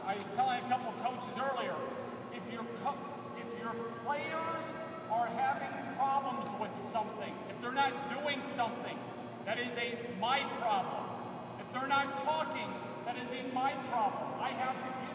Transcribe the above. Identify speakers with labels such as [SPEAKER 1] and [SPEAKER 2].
[SPEAKER 1] I was telling a couple of coaches earlier, if your players are having problems with something, if they're not doing something, that is my problem. If they're not talking, that is my problem. I have to